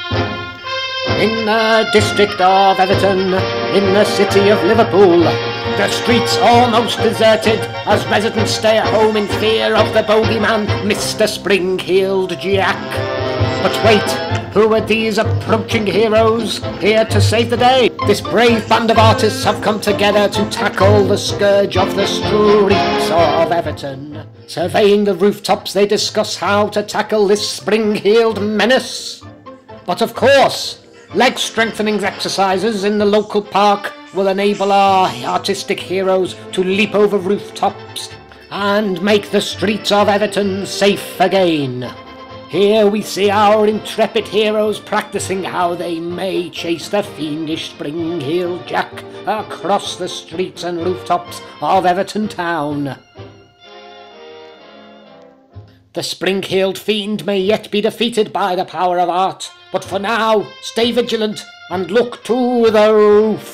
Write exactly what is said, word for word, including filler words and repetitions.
In the district of Everton, in the city of Liverpool, the streets almost deserted as residents stay at home in fear of the bogeyman, Mister Spring-Heeled Jack. But wait, who are these approaching heroes here to save the day? This brave band of artists have come together to tackle the scourge of the streets of Everton. Surveying the rooftops, they discuss how to tackle this spring-heeled menace. But of course, leg strengthening exercises in the local park will enable our artistic heroes to leap over rooftops and make the streets of Everton safe again. Here we see our intrepid heroes practicing how they may chase the fiendish Spring-Heeled Jack across the streets and rooftops of Everton town. The spring-heeled fiend may yet be defeated by the power of art, but for now, stay vigilant and look to the roof.